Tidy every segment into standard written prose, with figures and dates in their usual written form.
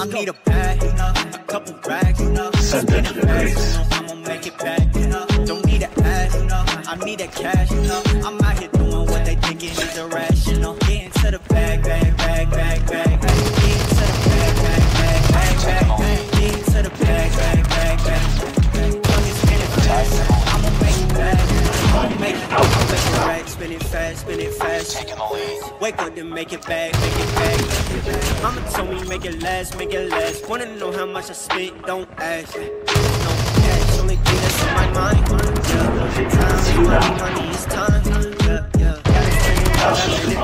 I need a bag, a couple rags, spin it fast, I'ma make it back. Don't need an ass, I need that cash. I'm out here doing what they thinking is irrational. Getting to the bag, bag, bag, bag, bag. Getting to the bag, bag, bag, bag, bag. Getting to the bag, bag, bag, bag. Fucking spin it fast, I'ma make it back. I'ma make it back. Spin it fast, spin it fast. Taking the lead. Wake up and make it back, make it back. Mama told me make it last, make it last. Wanna know how much I spent? Don't ask. No cash, only thing that's in my mind. Yeah, time is money, money is time. Yeah, yeah. Gotta spend it all, gotta spend it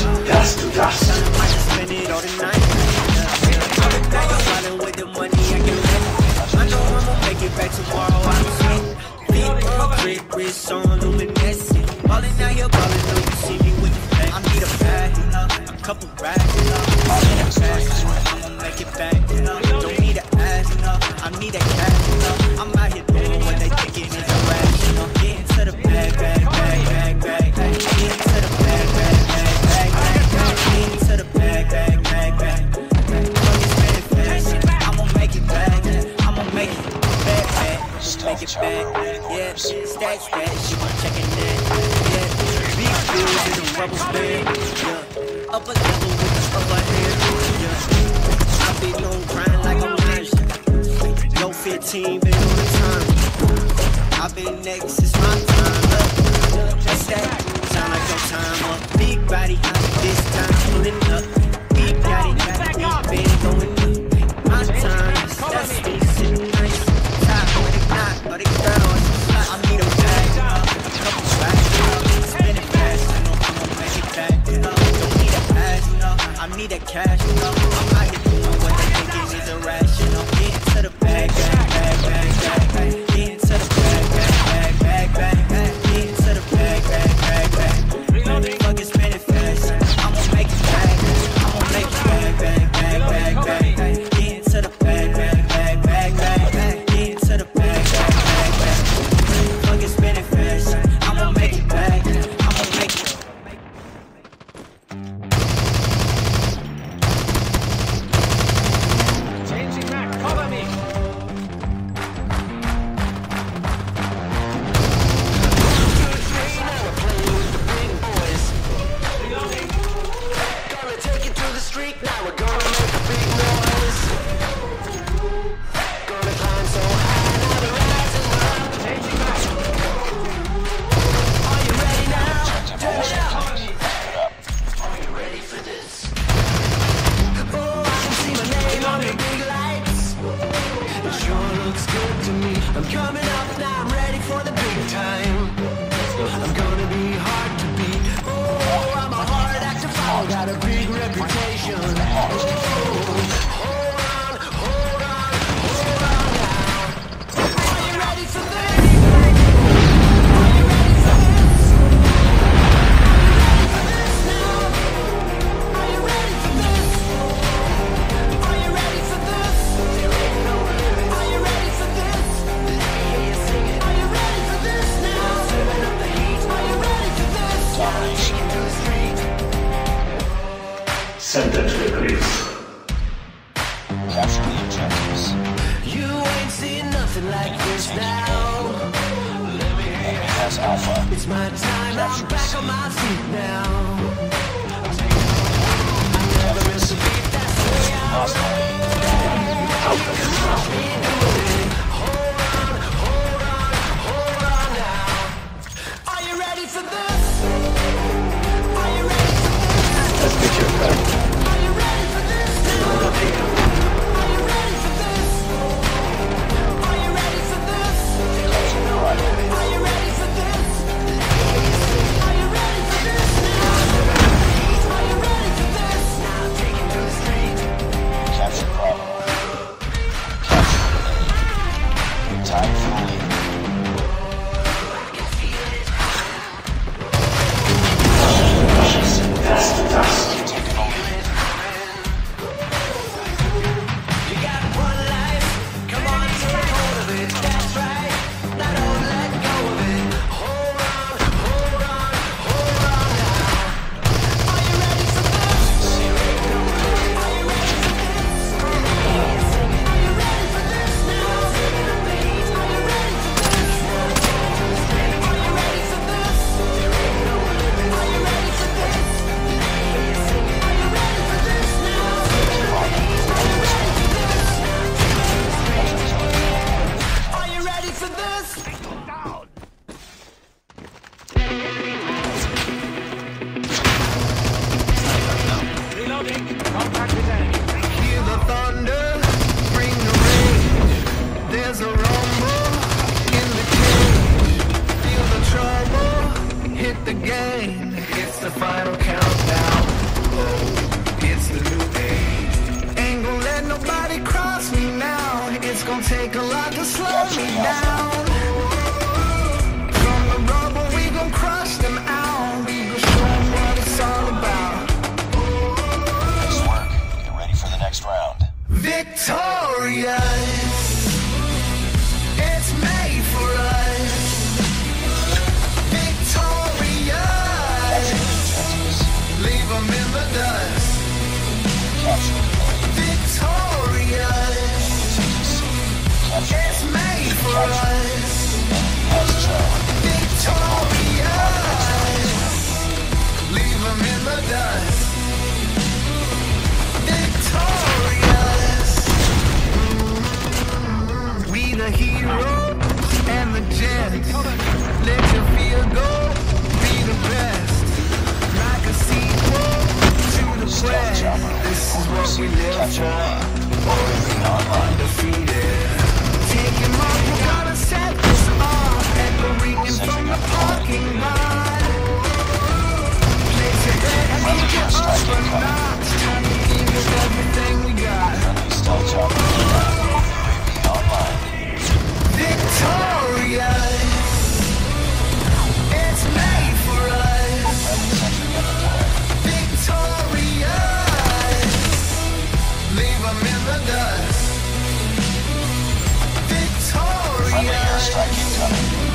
all. I might just spend it all tonight. Yeah, I'm riding with the money I can make. I know I'ma make it back tomorrow. I'm sweet. Big grip, wrist on luminescent. Ballin' out here, ballin', know you see me with the flag. I need a bag, a couple racks. I'ma make it back. Don't need an ass, I need that cash. I'm out here doing what they thinking is irrational. Getting to the bag, bag, bag, bag, bag. Getting to the bag, bag, bag, bag, bag. Getting to the bag, bag, bag, bag. Fucking spend it fast. I'ma make it back. I'ma make it back, back. Make it back. Yeah, stats, she was checking that. Yeah, big bills in the rubber band. Yeah, upper level with the upper hand. Yeah, I've been on grind like I'm Irish. Yo, 15 been on the time. I've been next, it's my time. That's that. Sound like your time up. Big body, this time pulling up. Big daddy, got big been going up. My time, that's me sitting nice. But it girls, I need a bag, a couple racks, spin it fast, I'ma make it back. Don't need a ass, I need that cash. I'm out here doing what they thinking is irrational. Getting to the bag, bag, bag, bag, bag. Getting to the bag, bag, bag, bag, bag. Getting to the bag, bag, bag, bag. Motherfucking spin it fast, I'ma make it back. I'ma make it bag, bag, bag, bag, bag. Getting to the bag, bag, bag, bag, bag. Getting to the bag. I'ma make it back, I'ma make it. Changing back, cover me. Gonna take it to the street, now we're gonna make a big noise. Gonna climb so high, now we're rising up. Changing back. Are you ready now? Turn it up. Are you ready for this? Oh, I can see my name on the big lights. It sure looks good to me. I'm coming up now, I'm ready for the big time. I'm gonna be hard to beat. Oh, I'm a hard act to follow, got a big reputation. Oh, hold on, hold on, hold on now. Are you ready for this? Are you ready for this? Are you ready for this now? Are you ready for this? Are you ready for this? There ain't no limit. Are you ready for this? Are you ready for this now? Turn up the heat. Are you ready for this? Take it to the street. Send that to the police. Capture the objectives. You ain't seen nothing like this now. Enemy has Alpha. It's my time, I'm back on my feet now. I never miss a beat, that's the way I Lost the lead. hold on now. Are you ready for this? Are you ready for this? Let's get your back. Are you ready for this now? Are you ready for this? Are you ready for this? Closing the right. Are you ready for this? Are you ready for this now? Are you ready for this? Now take it to the street. Capture Bravo. Capture It's gonna take a lot to slow me down. From the rubble, we gon' crush them out. We gon' show them what it's all about. Nice work. Get ready for the next round. Victorious, it's made for us. Victorious, leave them in the dust. Victorious, it's made for us. Victorious, leave them in the dust. Victorious, we the heroes and the gents. Let your fear go, be the best. Like a sequel to the quest. This is what we live for. Undefeated. Taking off, we're gonna set this off. Echoing from the parking lot. Place it there and make it astronauts. Time to give us everything we got. Victorious, it's made for us. Victorious, leave them in the dust. Victorious,